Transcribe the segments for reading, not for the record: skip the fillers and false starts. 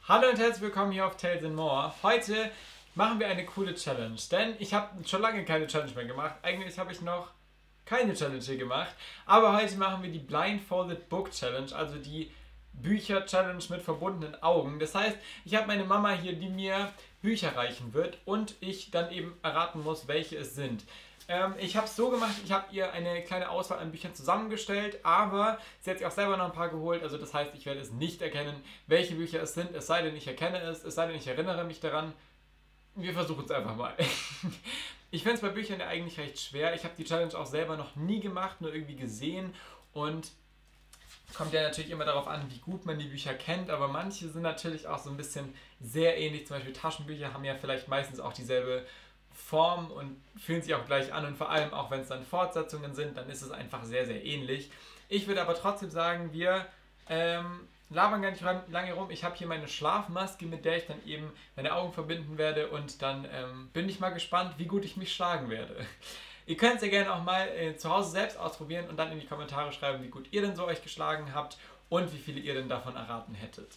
Hallo und herzlich willkommen hier auf Tales and More. Heute machen wir eine coole Challenge, denn ich habe schon lange keine Challenge mehr gemacht. Eigentlich habe ich noch keine Challenge hier gemacht, aber heute machen wir die Blindfolded Book Challenge, also die Bücher-Challenge mit verbundenen Augen. Das heißt, ich habe meine Mama hier, die mir Bücher reichen wird und ich dann eben erraten muss, welche es sind. Ich habe es so gemacht, ich habe ihr eine kleine Auswahl an Büchern zusammengestellt, aber sie hat sich auch selber noch ein paar geholt. Also das heißt, ich werde es nicht erkennen, welche Bücher es sind, es sei denn, ich erkenne es sei denn, ich erinnere mich daran. Wir versuchen es einfach mal. Ich finde es bei Büchern ja eigentlich recht schwer. Ich habe die Challenge auch selber noch nie gemacht, nur irgendwie gesehen und kommt ja natürlich immer darauf an, wie gut man die Bücher kennt, aber manche sind natürlich auch so ein bisschen sehr ähnlich. Zum Beispiel Taschenbücher haben ja vielleicht meistens auch dieselbe Form und fühlen sich auch gleich an und vor allem auch wenn es dann Fortsetzungen sind, dann ist es einfach sehr, sehr ähnlich. Ich würde aber trotzdem sagen, wir labern gar nicht lange rum. Ich habe hier meine Schlafmaske, mit der ich dann eben meine Augen verbinden werde und dann bin ich mal gespannt, wie gut ich mich schlagen werde. Ihr könnt es ja gerne auch mal zu Hause selbst ausprobieren und dann in die Kommentare schreiben, wie gut ihr denn so euch geschlagen habt und wie viele ihr denn davon erraten hättet.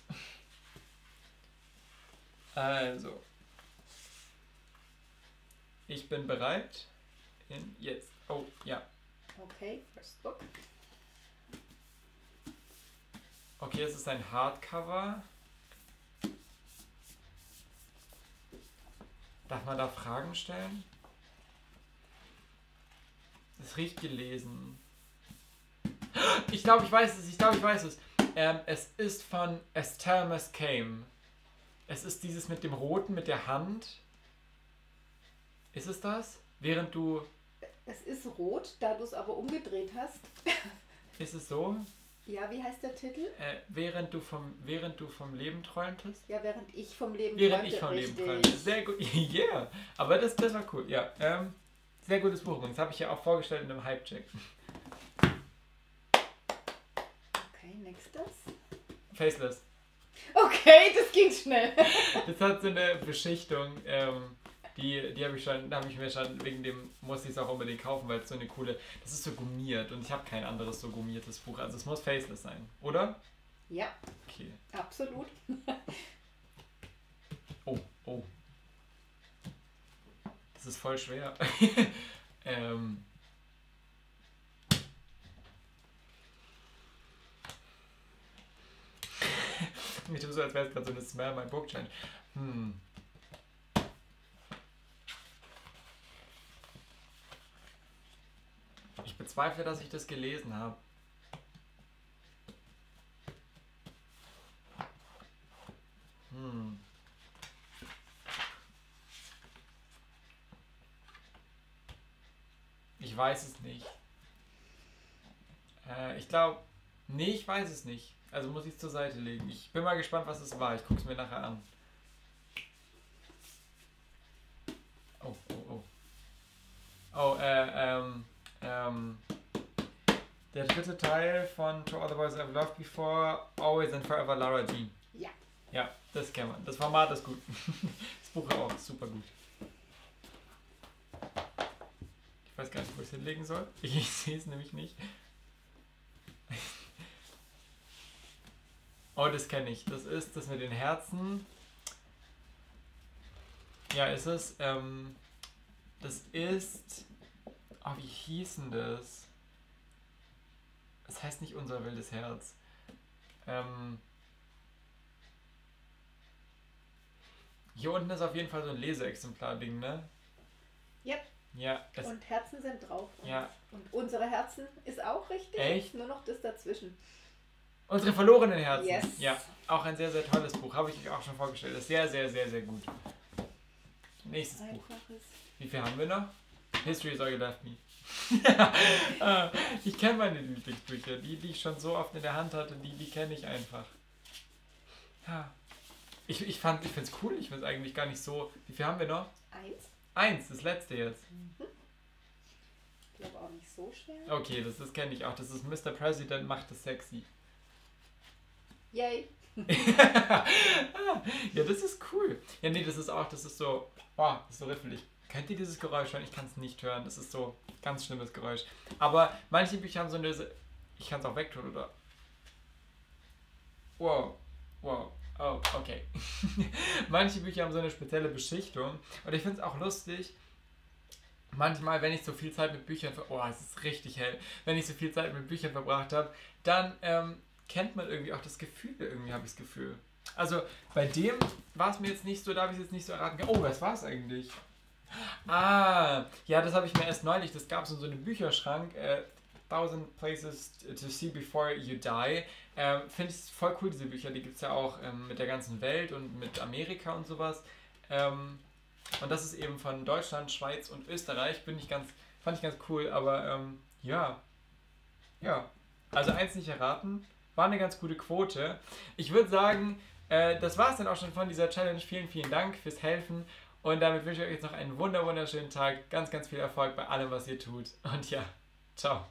Also, ich bin bereit. Jetzt. Oh, ja. Okay, first book. Okay, es ist ein Hardcover. Darf man da Fragen stellen? Es riecht gelesen. Ich glaube, ich weiß es. Es ist von Estelle Mascame. Es ist dieses mit dem Roten, mit der Hand. Ist es das? Während du... Es ist rot, da du es aber umgedreht hast. Ist es so? Ja, wie heißt der Titel? Während du vom Leben träumtest? Ja, während ich vom Leben Während träumte. ich vom Leben Richtig. träumte. Sehr gut. Yeah. Aber das war cool. Ja. Sehr gutes Buch. Und das habe ich ja auch vorgestellt in einem Hype-Check. Okay, nächstes. Faceless. Okay, das ging schnell. Das hat so eine Beschichtung. Die habe ich mir schon, wegen dem muss ich es auch unbedingt kaufen, weil es so eine coole, das ist so gummiert und ich habe kein anderes so gummiertes Buch, also es muss Faceless sein, oder? Ja, Okay. absolut. Oh. Das ist voll schwer. Mir tut so, als wäre es gerade so eine Smell My Book Challenge. Ich bezweifle, dass ich das gelesen habe. Ich weiß es nicht. Ich glaube... Nee, ich weiß es nicht. Also muss ich es zur Seite legen. Ich bin mal gespannt, was es war. Ich gucke es mir nachher an. Oh, der dritte Teil von To All the Boys I've Loved Before, Always and Forever, Lara Jean. Ja. Ja, das kennen wir. Das Format ist gut. Das Buch auch super gut. Ich weiß gar nicht, wo ich es hinlegen soll. Ich sehe es nämlich nicht. Oh, das kenne ich. Das ist das mit den Herzen. Ja, ist es. Das ist... Oh, wie hieß denn das? Das heißt nicht Unser wildes Herz. Hier unten ist auf jeden Fall so ein Leseexemplar-Ding, ne? Yep. Ja. Und Herzen sind drauf. Ja. Und unsere Herzen ist auch richtig. Echt? Nur noch das dazwischen. Unsere verlorenen Herzen. Yes. Ja, auch ein sehr, sehr tolles Buch. Habe ich euch auch schon vorgestellt. Das ist sehr, sehr, sehr, sehr gut. Nächstes Buch. Einfaches. Wie viel haben wir noch? History is All You Left Me. Ich kenne meine Lieblingsbücher. Die ich schon so oft in der Hand hatte, die kenne ich einfach. Ja. Ich finde es cool. Ich finde es eigentlich gar nicht so... Wie viel haben wir noch? 1, das letzte jetzt. Ich glaube auch nicht so schwer. Okay, das kenne ich auch. Das ist Mr. President macht es sexy. Yay. Ja, das ist cool. Ja, nee, das ist so, oh, das ist so riffelig. Kennt ihr dieses Geräusch hören? Ich kann es nicht hören. Das ist so ganz schlimmes Geräusch. Aber manche Bücher haben so eine... Ich kann es auch wegtun, oder? Wow. Oh, okay. Manche Bücher haben so eine spezielle Beschichtung. Und ich finde es auch lustig, manchmal, wenn ich so viel Zeit mit Büchern oh, es ist richtig hell, wenn ich so viel Zeit mit Büchern verbracht habe, dann kennt man irgendwie auch das Gefühl, irgendwie habe ich das Gefühl. Also bei dem war es mir jetzt nicht so, da habe ich es jetzt nicht so erraten. Oh, was war es eigentlich? Ah, ja, das habe ich mir erst neulich, das gab es in so einem Bücherschrank, 1000 Places to See Before You Die. Finde ich voll cool, diese Bücher, die gibt es ja auch mit der ganzen Welt und mit Amerika und sowas. Und das ist eben von Deutschland, Schweiz und Österreich, fand ich ganz cool, aber ja, ja. Also eins nicht erraten, war eine ganz gute Quote. Ich würde sagen, das war es dann auch schon von dieser Challenge. Vielen, vielen Dank fürs Helfen. Und damit wünsche ich euch jetzt noch einen wunderschönen Tag. Ganz, ganz viel Erfolg bei allem, was ihr tut. Und ja, ciao.